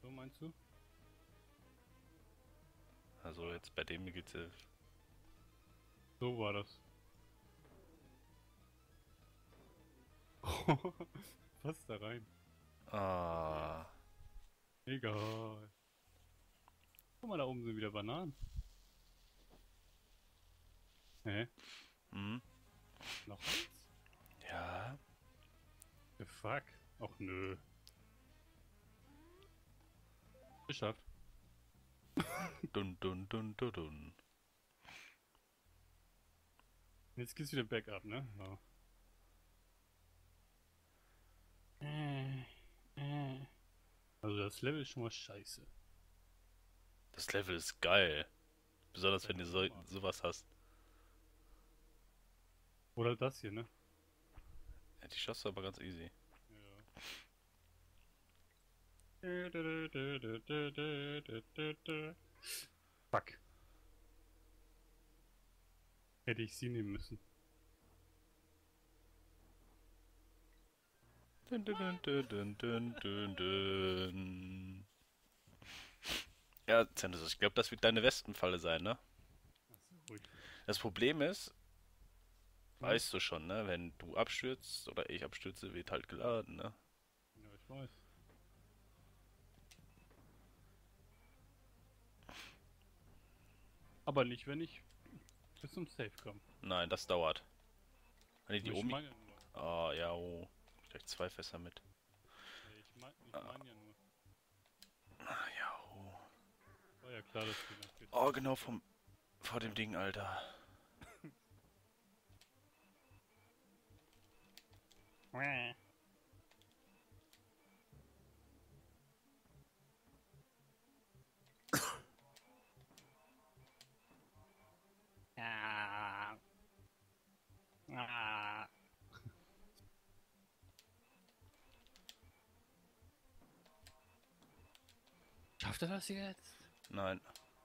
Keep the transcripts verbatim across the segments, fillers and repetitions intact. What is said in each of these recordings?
so meinst du? Also jetzt bei dem geht's ja... So war das. Fast da rein. Ah. Egal. Guck mal, da oben sind wieder Bananen. Hä? Hm? Noch eins? Ja. The fuck? Och nö. Geschafft. Dun dun dun dun dun. Jetzt geht's wieder bergab, ne? Ja. Äh, äh. Also das Level ist schon mal scheiße. Das Level ist geil. Besonders wenn Deine du so, Oma. sowas hast. Oder das hier, ne? Ja, die schaffst du aber ganz easy. Ja. Fuck. Hätte ich sie nehmen müssen. Dun dun dun dun dun dun dun dun. Ja, Zentus, ich glaube, das wird deine Wespenfalle sein, ne? Achso, ruhig. Das Problem ist, Hm? weißt du schon, ne? Wenn du abstürzt oder ich abstürze, wird halt geladen, ne? Ja, ich weiß. Aber nicht, wenn ich bis zum Safe komme. Nein, das dauert. Wenn die, die Ich Omi... meine ja nur. Ah, ja, oh. Gleich zwei Fässer mit. Nee, ich meine ich Ah, mein ja nur. ah, ja, oh. War ja klar, dass wir nach vierzig Oh, genau Minuten kommen. vom... Vor dem Ding, Alter. Ah. Ah. Schafft er das jetzt? Nein.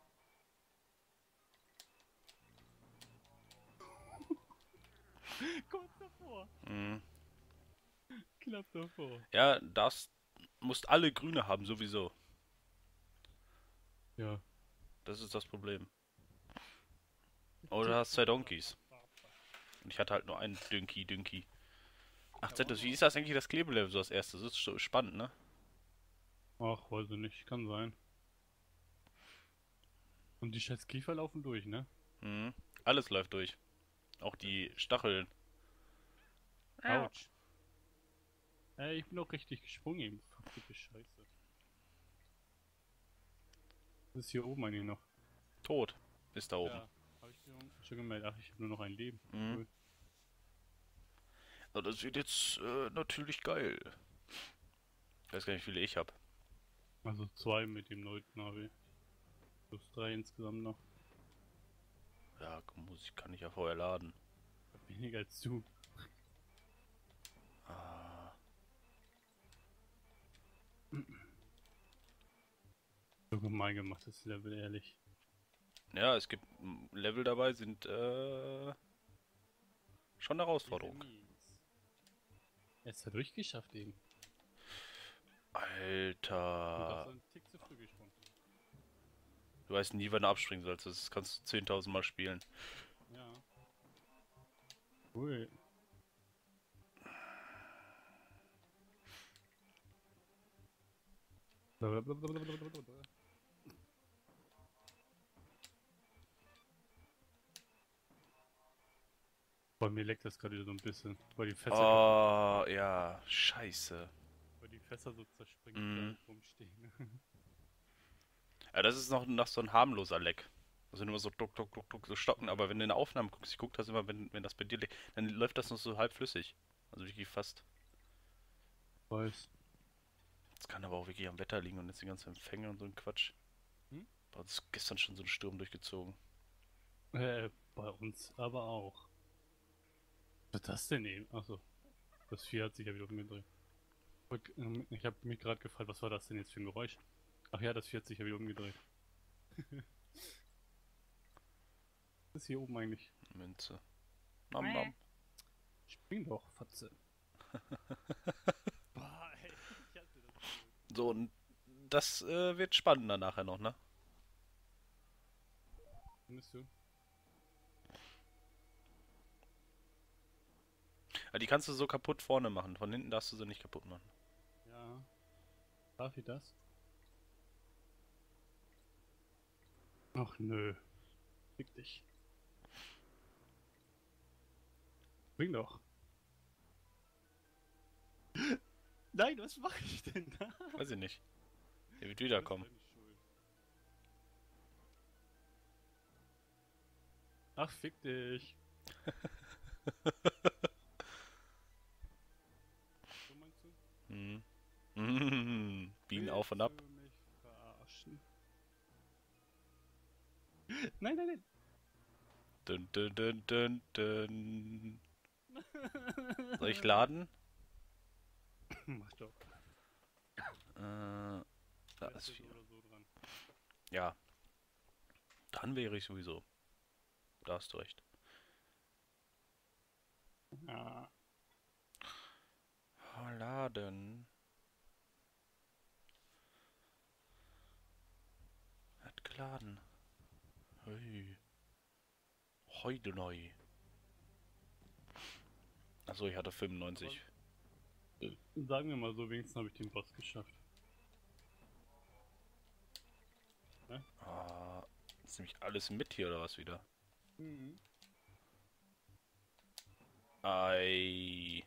Kurz davor. Hm. Knapp davor. Ja, das... Musst alle Grüne haben, sowieso. Ja. Das ist das Problem. Oder du hast zwei Donkeys. Und ich hatte halt nur einen Dünki, Dünki. Ach, Zentus, wie ist das eigentlich das Klebelevel so als erstes? Das ist so spannend, ne? Ach, weiß ich nicht. Kann sein. Und die scheiß Kiefer laufen durch, ne? Mhm. Alles läuft durch. Auch die Stacheln. Autsch. Ey, ich bin doch richtig gesprungen. Verfickte Scheiße. Was ist hier oben eigentlich noch? Tot ist da oben. Ja, habe ich mir schon gemeldet. Ach, ich habe nur noch ein Leben. Mhm. Cool. Aber das wird jetzt äh, natürlich geil. Ich weiß gar nicht, wie viele ich habe. Also zwei mit dem neuen Navi. Plus drei insgesamt noch. Ja, muss ich, kann ich ja vorher laden. Weniger als du. Ah, So gemein gemachtes Level, ehrlich. ja, es gibt mm, Level dabei, sind äh, schon eine Diese Herausforderung. Mies. Er ist ja durchgeschafft eben. Und auch so Alter. einen Tick zu früh gesprungen. Du weißt nie, wann du abspringen sollst. Das kannst du zehntausend Mal spielen. Ja. Cool. Blablabla. Bei mir leckt das gerade wieder so ein bisschen, weil die Fässer kaputt sind. Oh, ja, scheiße. Weil die Fässer so zerspringen, die da Mhm. rumstehen. Ja, das ist noch, noch so ein harmloser Leck. Also nur so duck, duck, duck, duck, so stocken. Aber wenn du in der Aufnahme guckst, ich guck das immer, wenn, wenn das bei dir liegt, dann läuft das noch so halb flüssig. Also wirklich fast. Weiß. Das kann aber auch wirklich am Wetter liegen und jetzt die ganze Empfänge und so ein Quatsch. Hm? Bei uns ist gestern schon so ein Sturm durchgezogen. Äh, bei uns aber auch. Was ist das denn eben? Achso, das Vieh hat sich ja wieder umgedreht. Und, ähm, Ich habe mich gerade gefragt, was war das denn jetzt für ein Geräusch? Ach ja, das Vieh hat sich ja wieder umgedreht. Was ist hier oben eigentlich? Münze. Nam, nam. Spring doch, Fatze. Boah, ey, ich hasse das Spiel. So, und das äh, wird spannender nachher noch, ne? Findest du? Aber die kannst du so kaputt vorne machen. Von hinten darfst du sie nicht kaputt machen. Ja. Darf ich das? Ach nö. Fick dich. Bring doch. Nein, was mache ich denn da? Weiß ich nicht. Der wird wiederkommen. Ach, fick dich. So meinst du? Hm. Mm, Biegen auf und ab. Willst du mich verarschen? Nein, nein, nein. Dun, dun, dun, dun, dun. Soll ich laden? Mach doch. Äh, da Da ist so viel. oder so dran. Ja. Dann wäre ich sowieso. Da hast du recht. Ja. Oh, laden. Hat geladen. Hey. Heute neu. Achso, ich hatte fünfundneunzig. Äh, Sagen wir mal so, wenigstens habe ich den Boss geschafft. Ah, ist nämlich alles mit hier oder was wieder? Mhm. Ei.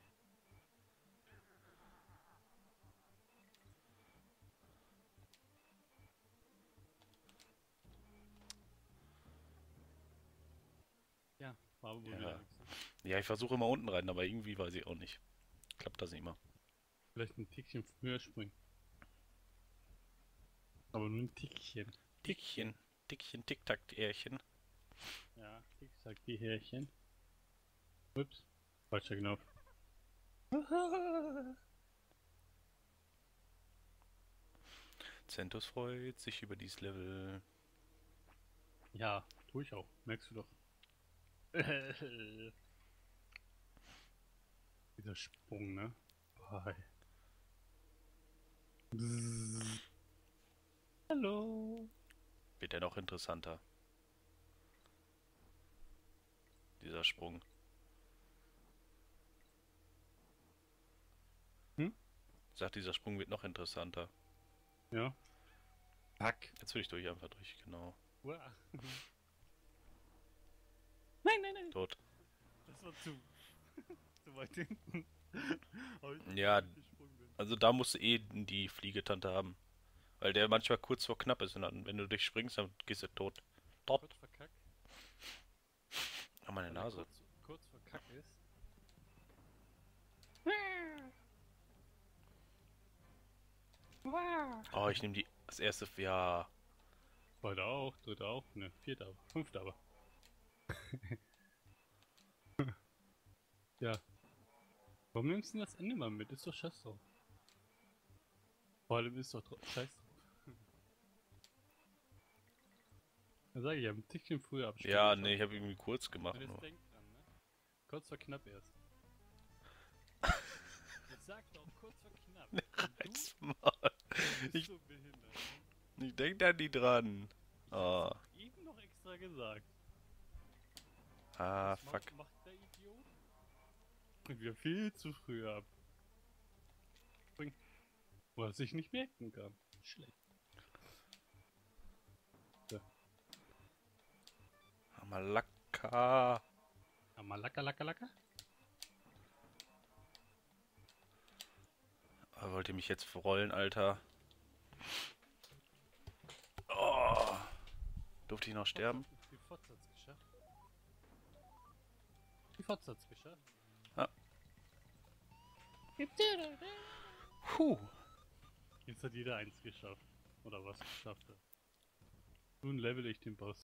Ja, war wohl Ja. wieder nichts. Ne? Ja, ich versuche immer unten rein, aber irgendwie weiß ich auch nicht. Klappt das nicht immer. Vielleicht ein Tickchen höher springen. Aber nur ein Tickchen. Dickchen. Dickchen, Tick-Tack-Ährchen. Ja, Tick sagt die Härchen. Ups, falscher Knopf. Zentus freut sich über dieses Level. Ja, tue ich auch. Merkst du doch. Dieser Sprung, ne? Hi. Bzzz. Hallo. Wird ja noch interessanter. Dieser Sprung. Hm? Sagt, dieser Sprung wird noch interessanter. Ja. Hack. Jetzt will ich durch einfach durch, genau. Uah. Nein, nein, nein. Tot. Das war zu, zu weit hinten. Aber ich Ja, nicht gesprungen bin. also da musst du eh die Fliegetante haben. Weil der manchmal kurz vor knapp ist und dann, wenn du durchspringst, dann gehst du tot. Tot. Kurz vor Kack. Ah, meine Weil er Nase. Kurz, kurz vor Kack ist. Oh, ich nehme die das erste. Ja. Zweiter auch, dritter auch, ne, vierter aber, fünfter aber. Ja. Warum nimmst du denn das Ende mal mit? Ist doch scheiß drauf. Vor allem ist doch dra- scheiß drauf. Da sag ich ja, ein Tickchen früher abspielen. Ja, nee, ich habe irgendwie kurz gemacht. Und jetzt Nur. denk dran, ne? Kurz vor knapp erst. Ich sag doch, kurz vor knapp. Und Halt's du Maul. bist Ich, so behindert. Ne? ich denk da nie dran. Oh. Eben noch extra gesagt. Ah, Was fuck. Macht, macht der Idiot? Und wir viel zu früh ab. Spring. Was ich nicht merken kann. Schlecht. Malaka. Ja, mal lacker, lacker, lacker. Oh, wollt ihr mich jetzt verrollen, Alter? Oh. Durfte ich noch sterben? Die Fotz hat's geschafft. Die Fotz hat's geschafft. Ja. Puh. Jetzt hat jeder eins geschafft. Oder was geschafft hat. Nun level ich den Boss.